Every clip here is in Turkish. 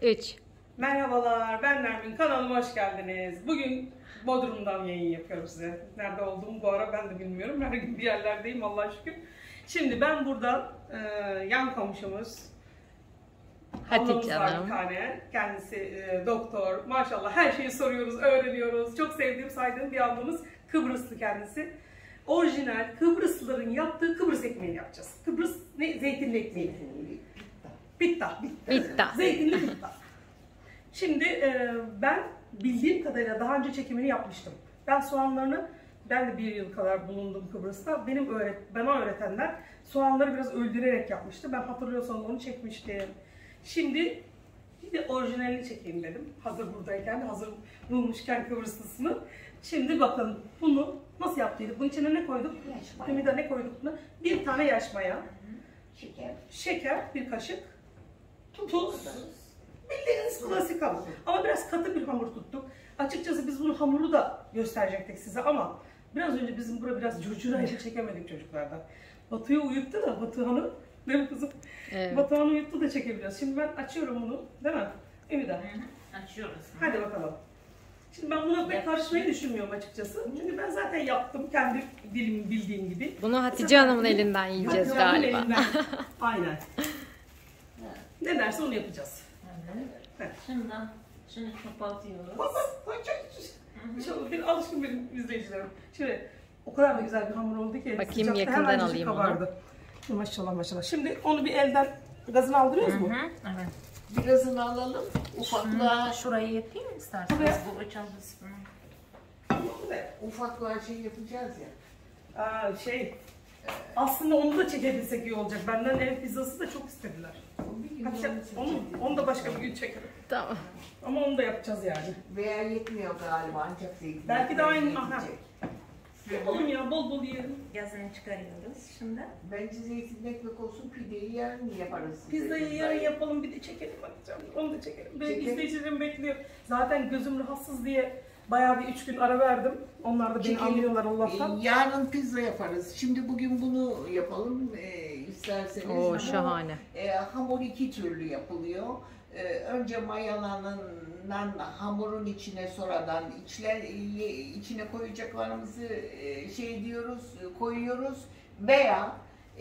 3. Merhabalar, ben Nermin. Kanalıma hoş geldiniz. Bugün Bodrum'dan yayın yapıyorum size. Nerede olduğumu bu ara ben de bilmiyorum. Her gün bir yerlerdeyim Allah'a şükür. Şimdi ben burada yan komşumuz Hatice Hanım. Kendisi doktor. Maşallah her şeyi soruyoruz, öğreniyoruz. Çok sevdiğim, saydığım bir ablamız. Kıbrıslı kendisi. Orijinal Kıbrıslıların yaptığı Kıbrıs ekmeğini yapacağız. Kıbrıs zeytinli ekmeği. Bitta. Zeytinli bitta. Şimdi ben bildiğim kadarıyla daha önce çekimini yapmıştım. Ben soğanlarını, ben de 1 yıl kadar bulundum Kıbrıs'ta. Bana öğretenler soğanları biraz öldürerek yapmıştı. Ben hatırlıyorsanız onu çekmiştim. Şimdi bir de orijinalini çekeyim dedim. Hazır buradayken, hazır bulmuşken Kıbrıslısını. Şimdi bakın bunu nasıl yaptıydık? Bunun içine ne koyduk? Ümida ne koyduk buna? 1 tane yaş maya. Şeker, 1 kaşık. Tuz. Bildiğiniz klasik hamur. Ama biraz katı bir hamur tuttuk. Açıkçası biz bunu hamuru da gösterecektik size ama biraz önce bizim burada biraz curcunayla çekemedik çocuklardan. Batu'yu uyuttu da Batuhan'ı, değil mi kızım? Evet. Batuhan'ı uyuttu da çekebiliyoruz. Şimdi ben açıyorum bunu, değil mi? Ümida. Açıyoruz. Hadi bakalım. Şimdi ben buna pek karışmayı düşünmüyorum açıkçası. Çünkü ben zaten yaptım kendi bildiğim gibi. Bunu Hatice Hanım'ın elinden yiyeceğiz galiba. Aynen. Ne derse onu yapacağız. Evet. Şimdi kapatıyoruz. İnşallah bir alışkın benim izleyicilerim. Şimdi o kadar da güzel bir hamur oldu ki. Bakayım yakından alayım onu. Maşallah. Şimdi onu bir elden gazını aldırıyoruz mu? Evet. Birazını alalım. Ufaklığa şurayı yapayım mı isterseniz? Bu açılmasını. Ufaklığa şey yapacağız ya. Aslında onu da çekebilsek iyi olacak. Benden ev pizzası da çok istediler. Onu da başka bir gün çekelim. Tamam. Ama onu da yapacağız yani. Veya yetmiyor galiba ancak zeytin. Belki de aynı. Yapalım ya, bol yiyelim. Yazını çıkarıyoruz şimdi. Bence zeytinli ekmek olsun, pideyi yarın yaparız. Pizzayı yarın yapalım, bir de çekelim bakacağım. Onu da çekelim. Benim izleyicilerim bekliyor. Zaten gözüm rahatsız diye bayağı bir 3 gün ara verdim. Onlar da beni anlıyorlar Allah'tan. Yarın pizza yaparız. Şimdi bugün bunu yapalım isterseniz. Oo, şahane. Hamur 2 türlü yapılıyor. Önce mayalanan hamurun içine sonradan içine koyacaklarımızı koyuyoruz veya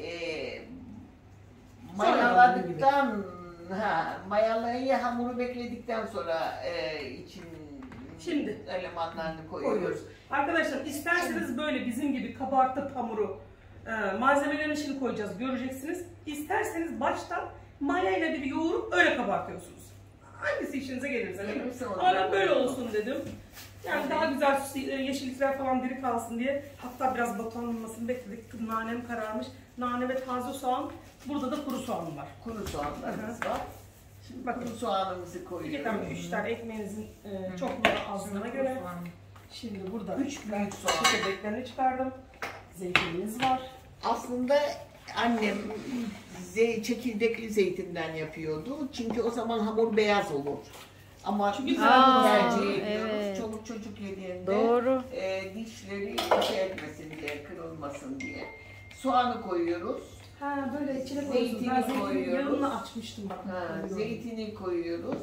mayalayı hamuru bekledikten sonra Şimdi elemanlarını koyuyoruz. Arkadaşlar isterseniz böyle bizim gibi kabartıp hamuru malzemelerini şimdi koyacağız, göreceksiniz. İsterseniz baştan maya ile bir yoğurup öyle kabartıyorsunuz. Hangisi işinize gelirse değil mi? Ama ben böyle olsun dedim. Yani daha güzel yeşillikler falan diri kalsın diye. Hatta biraz batmanlamasını bekledik. Nanem kararmış. Nane ve taze soğan. Burada da kuru soğan var. Kuru soğanlarımız var. Şimdi bakın soğanımızı koyuyoruz. 3 tane ekmeğinizin çokluğuna azlığına göre. Şimdi burada 3 büyük soğan çekirdeklerini çıkardım. Zeytinimiz var. Aslında annem çekirdekli zeytinden yapıyordu. Çünkü o zaman hamur beyaz olur. Ama biz tercih ediyoruz. Evet. Çoluk çocuk yediğinde doğru. Dişleri etmesin diye, kırılmasın diye. Soğanı koyuyoruz. Böyle içine zeytini koyuyoruz. Yağını açmıştım bak. Zeytini koyuyoruz.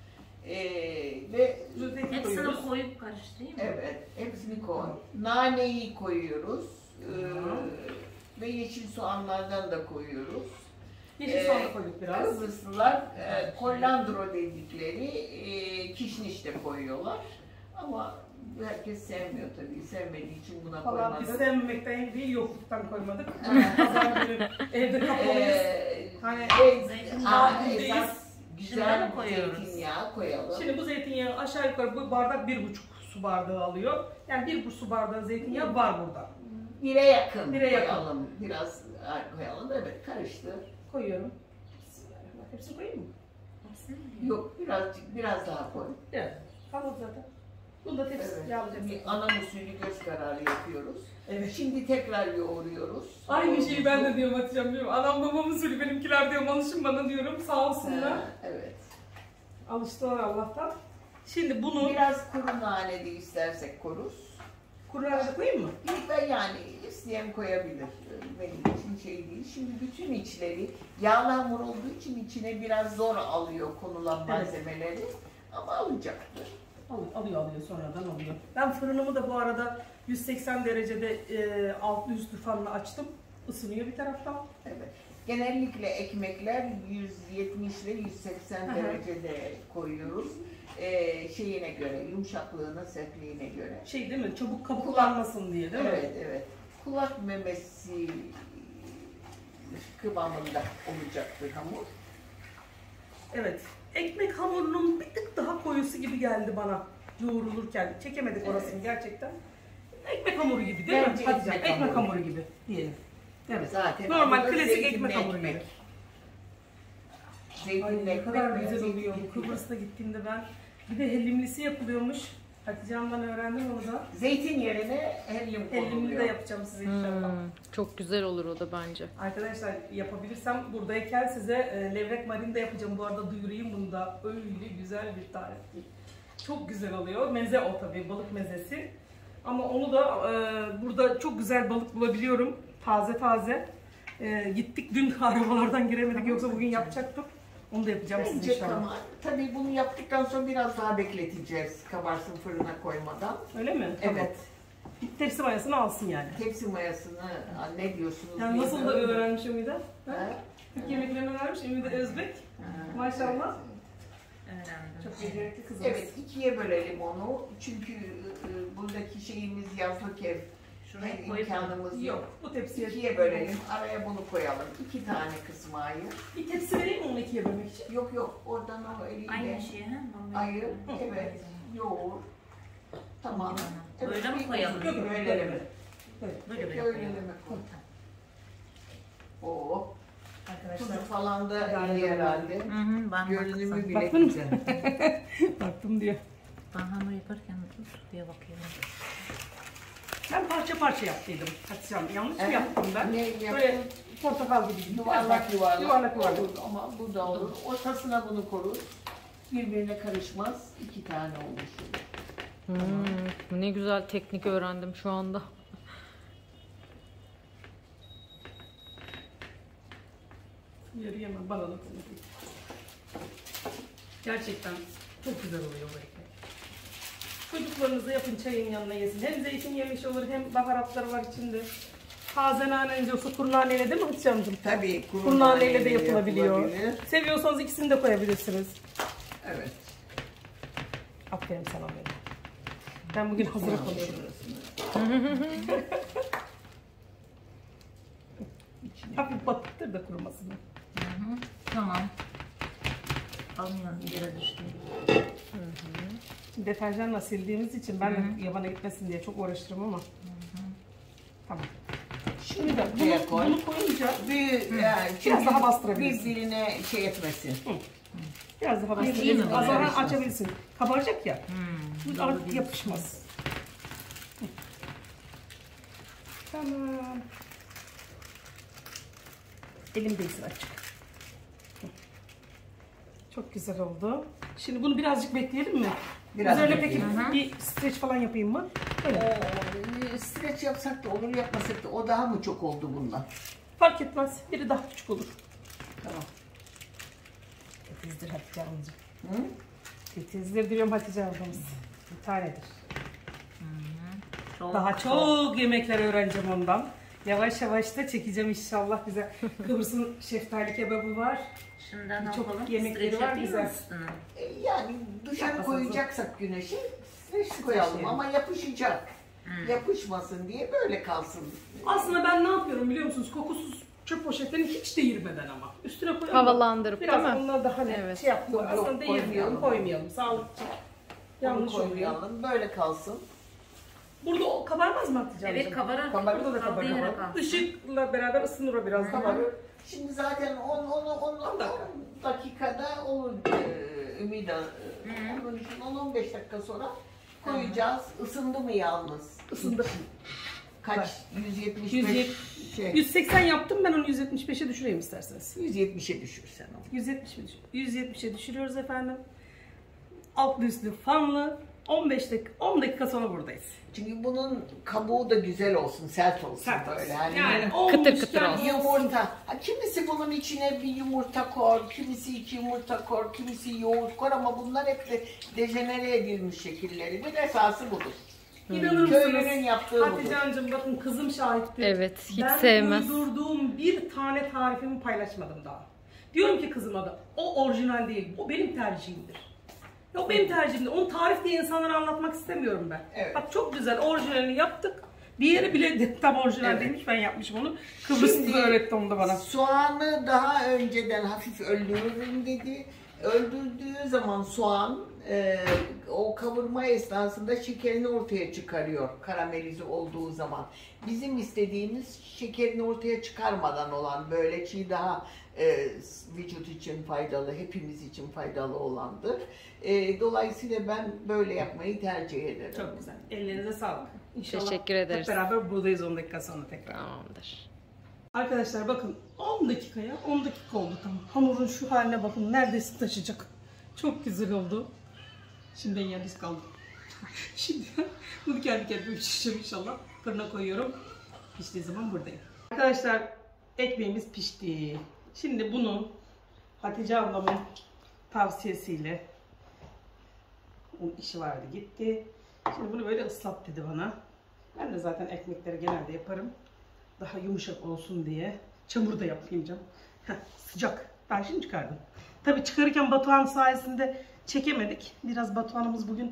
Ve hepsini koyup karıştırayım mı? Evet, hepsini koy. Naneyi koyuyoruz. Ve yeşil soğanlardan da koyuyoruz. Yeşil soğan da koyduk biraz. Kıbrıslılar kollandro dedikleri kişniş de koyuyorlar. Ama herkes sevmiyor tabii. Sevmediği için buna koymadık. Biz sevmemekten değil, yokluktan koymadık. Pazar günü evde kapalıyız. Esas güzel zeytinyağı koyalım. Şimdi bu zeytinyağı aşağı yukarı bu bardak 1,5 su bardağı alıyor. Yani 1 su bardağı zeytinyağı var burada. 1'e yakın. Koyalım. Biraz koyalım. Evet, karıştır. Koyuyorum. Hepsini koyayım mı? Yok, biraz daha koy. Evet. Kalmadı zaten. Bunu da tepsi yağlayacağım. Ana usulü göz kararı yapıyoruz. Evet. Şimdi tekrar yoğuruyoruz. Aynı şeyi ben de diyorum Hatice'm diyorum. Anam babam usulü benimkiler diyorum. Alışın bana diyorum. Sağ olsunlar. Evet. Alıştılar Allah'tan. Şimdi bunu biraz kuru nane de istersek koruz. Kuru nane koyayım mı? Ben yani isteyen koyabilir. Benim için şey değil. Şimdi bütün içleri yağlı hamur olduğu için içine biraz zor alıyor konulan malzemeleri. Ama alacaktır. Alıyor sonradan alıyor. Ben fırınımı da bu arada 180 derecede altlı üstlü fanla açtım. Isınıyor bir taraftan. Evet. Genellikle ekmekler 170 ile 180 derecede koyuyoruz. Şeyine göre, yumuşaklığına, sertliğine göre. Şey değil mi? Çabuk kabuklanmasın diye değil mi? Evet, evet. Kulak memesi kıvamında olacaktır hamur. Evet. Ekmek hamurunun bir tık daha koyusu gibi geldi bana yoğrulurken. Çekemedik orasını gerçekten. Ekmek hamuru gibi değil Bence mi? Hatice? ekmek Ekmek hamuru hamuru gibi diyelim. Evet. Zaten Normal adı da klasik zeytinli ekmek hamuru gibi. Zeytinli Ay ne ekmek kadar ve güzel zeytinli oluyor bu. ekmek. Kıbrıs'ta gittiğimde ben bir de hellimlisi yapılıyormuş. Hatice Hanım'dan öğrendim onu da. Zeytin yerine hellim Hellimli konuluyor. de yapacağım size inşallah. Çok güzel olur o da bence. Arkadaşlar yapabilirsem buradayken size levrek marin de yapacağım. Bu arada duyurayım bunu da. Öyle güzel bir tarif değil. Çok güzel oluyor. Meze o tabii, balık mezesi. Ama onu da burada çok güzel balık bulabiliyorum. Taze taze. Gittik dün arabalardan giremedik yoksa bugün yapacaktık. Onu da yapacağım size Bence inşallah. tamam. Tabii bunu yaptıktan sonra biraz daha bekleteceğiz. Kabarsın fırına koymadan. Öyle mi? Evet. Tepsi mayasını alsın yani. Tepsi mayasını ne diyorsunuz? Yani nasıl da bilmiyorum. öğrenmiş Ümide? Ha? Türk yemeklerini öğrenmiş Ümide Özbek. Maşallah. Çok becerikli kızımız. Evet, ikiye bölelim onu. Çünkü buradaki şeyimiz yazlık ev. Şuraya Hem koyup imkanımız yok. Yok, bu tepsiye İkiye bölelim. Araya bunu koyalım. 2 tane kısmı ayır. Bir tepsi vereyim mi onu ikiye bölmek için? Yok yok, oradan o eliyle Aynı şey ha? ayır. Evet, yoğur. Tamam. Evet, Böyle mi bir- koyalım? Yok, yok, Böyle böyle. mi? Evet. Böyle Peki, böyle öyle koyalım. mi koy? Oo, Arkadaşlar tuzu falan da Yani iyi herhalde. Ben Görünümü bile Baktın mı? güzel. baktım diyor. Ben hamur yaparken dur diye bakıyorum. Ben parça parça yaptıydım Hatice Hanım. Yanlış mı Evet. yaptım ben? Ne yaptın? Böyle portakal gibi. Yuvarlak yuvarlak. Yuvarlak yuvarlak. Olur ama bu da olur. Ortasına bunu korur. Birbirine karışmaz. 2 tane oluşur. Ne güzel teknik öğrendim şu anda. Yarı yemem, bana da konuşayım. Gerçekten çok güzel oluyor bu ekmek. Çocuklarınıza yapın, çayın yanına yesin. Hem zeytin yemiş olur, hem baharatları var içinde. Taze naneniz yoksa kuru naneyle değil mi Hatice Hanımcığım? Tabii Kuru naneyle de yapılabiliyor. yapılabilir. Seviyorsanız ikisini de koyabilirsiniz. Evet. Aferin sana benim. Ben bugün hazır konuşuyorum. Hafif batıktır da kurumasını. Tamam. Almıyorum yere düştü. Deterjanla sildiğimiz için ben de yabana gitmesin diye çok uğraşırım ama. Tamam. Şimdi de Bunu koyunca yani biraz daha bastırabilirsin. birbirine şey etmesin. Biraz daha İyi mi bastırabilirsin. böyle? Az daha açabilirsin. Kabaracak ya. Bu Doğru artık değil. yapışmaz. Tamam. Elim değilsin açık. Çok güzel oldu. Şimdi bunu birazcık bekleyelim mi? Biraz Üzerine peki bekleyelim. bir streç falan yapayım mı? Öyle. Streç yapsak da olur, yapmasak da o daha mı çok oldu bundan? Fark etmez. Biri daha küçük olur. Tamam. Titizdir Hatice Hanımcığım. Hı? Titizdir diyorum Hatice Hanımcığız. Bir tanedir. Çok, Daha çok yemekler öğreneceğim ondan. Yavaş yavaş da çekeceğim inşallah bize. Kıbrıs'ın şeftali kebabı var. Şimdiden ne Çok yapalım? yemekleri Streç var yapayım güzel. mı üstüne? Yani dışarı Yapmasanız koyacaksak güneşe streç koyalım yani. ama yapışacak. Yapışmasın diye böyle kalsın. Aslında ben ne yapıyorum biliyor musunuz? Kokusuz çöp poşetlerini hiç değirmeden ama. Üstüne koyalım. Havalandırıp Biraz değil mi? onları da hani Evet. şey yaptım. Yok, Aslında yok, değirmeyelim, koymayalım. Sağlıklı. Yanlış Onu oluyor. koymayalım, böyle kalsın. Burada o kabarmaz mı Hatice Evet Hanımcığım? kabarır. Burada da Kaldığı yere kabarır. kalsın. Işıkla beraber ısınır o biraz daha. Şimdi zaten 10 dakikada olur Ümit Hanım. Onun için 10-15 dakika sonra koyacağız. Isındı mı yalnız? Isındı. Kaç? 175 şey. 180 yaptım, ben onu 175'e düşüreyim isterseniz. 170'e düşürsen onu. 170'e düşürüyoruz efendim. Altlı üstlü fanlı 15 dakika, 10 dakika sonra buradayız. Çünkü bunun kabuğu da güzel olsun, sert olsun Sert böyle. olsun. Yani Kıtır kıtır olsun. yumurta. Ha, kimisi bunun içine bir yumurta kor, kimisi 2 yumurta kor, kimisi yoğurt kor ama bunlar hep de dejenere edilmiş şekilleri. Bir esası budur. İnanır Köylünün mısınız? yaptığı budur. Hatice Hanımcığım bakın kızım şahitti. Evet, hiç ben sevmez. uydurduğum bir tane tarifimi paylaşmadım daha. Diyorum ki kızıma da o orijinal değil, o benim tercihimdir. O benim tercihimdir. Onu tarif diye insanlara anlatmak istemiyorum ben. Evet. Bak çok güzel orijinalini yaptık. Diğeri bile tam orijinal Evet. değilmiş, ben yapmışım onu. Kıbrıslı Şimdi öğretti onu da bana. Soğanı daha önceden hafif öldürürüm dedi. Öldürdüğü zaman soğan o kavurma esnasında şekerini ortaya çıkarıyor karamelize olduğu zaman. Bizim istediğimiz şekerini ortaya çıkarmadan olan böyle çiğ daha vücut için faydalı, hepimiz için faydalı olandır. Dolayısıyla ben böyle yapmayı tercih ederim. Çok güzel. Ellerinize sağlık. İnşallah Teşekkür ederiz. hep beraber buradayız 10 dakika sonra tekrar. Tamamdır. Arkadaşlar bakın 10 dakikaya 10 dakika oldu tam. Hamurun şu haline bakın neredeyse taşacak. Çok güzel oldu. Şimdi ben yalnız kaldım. Şimdi bunu kendi kendime pişireceğim inşallah. Fırına koyuyorum. Piştiği zaman buradayım. Arkadaşlar ekmeğimiz pişti. Şimdi bunu Hatice ablamın tavsiyesiyle, onun işi vardı gitti. Şimdi bunu böyle ıslat dedi bana. Ben de zaten ekmekleri genelde yaparım. Daha yumuşak olsun diye. Çamur da yapmayacağım. Sıcak. Ben şimdi çıkardım. Tabii çıkarırken Batuhan sayesinde çekemedik. Biraz Batuhan'ımız bugün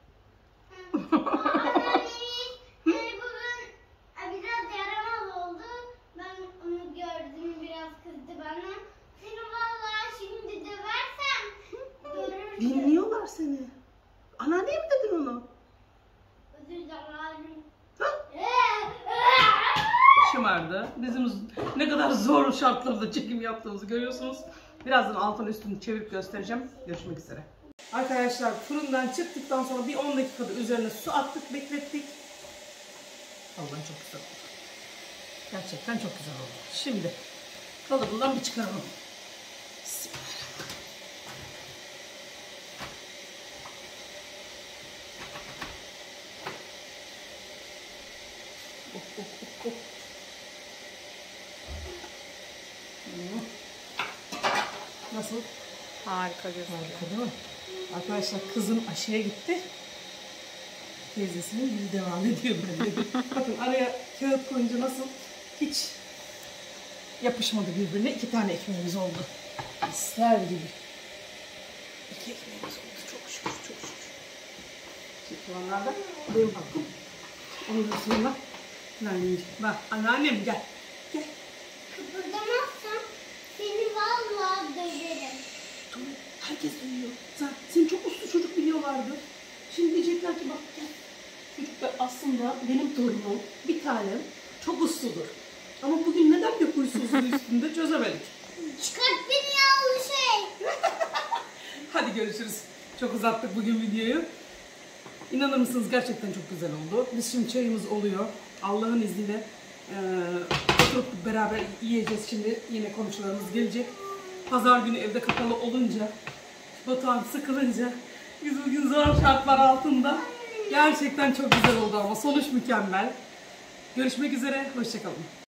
Bugün biraz yaramaz oldu. Ben onu gördüm, biraz kızdı bana. Seni vallahi şimdi döversem görürsün. dinliyorlar seni. Anneanneye mi dedin onu? Özür dilerim. Şımardı. Bizim ne kadar zor şartlarda çekim yaptığımızı görüyorsunuz. Birazdan altını üstünü çevirip göstereceğim. Görüşmek üzere. Arkadaşlar fırından çıktıktan sonra bir 10 dakikada üzerine su attık, beklettik. Vallahi çok güzel oldu. Gerçekten çok güzel oldu. Şimdi kalıbından bir çıkaralım. Nasıl? Harika gözüküyor. Harika değil mi? Arkadaşlar kızım aşıya gitti. Teyzesinin yüzü devam ediyor böyle. Bakın araya kağıt koyunca nasıl hiç yapışmadı birbirine. 2 tane ekmeğimiz oldu. İster gibi. 2 ekmeğimiz oldu. Çok şükür, çok şükür. Şimdi onlardan benim hakkım. Ondan sonra anneannem. Bak anneannem gel. Gel. Kıpırdamazsan seni vallahi döverim. Tamam, herkes duyuyor. Zaten seni çok uslu çocuk biliyorlardı. Şimdi diyecekler ki bak gel. Çocuklar aslında benim torunum bir tanem çok usludur. Ama bugün neden bir huysuzluğu üstünde çözemedik. Çıkart beni yavru şey. Hadi görüşürüz. Çok uzattık bugün videoyu. İnanır mısınız gerçekten çok güzel oldu. Biz şimdi çayımız oluyor. Allah'ın izniyle oturup beraber yiyeceğiz şimdi. Yine komşularımız gelecek. Pazar günü evde kapalı olunca, Batuhan sıkılınca, biz bugün zor şartlar altında gerçekten çok güzel oldu ama sonuç mükemmel. Görüşmek üzere, hoşça kalın.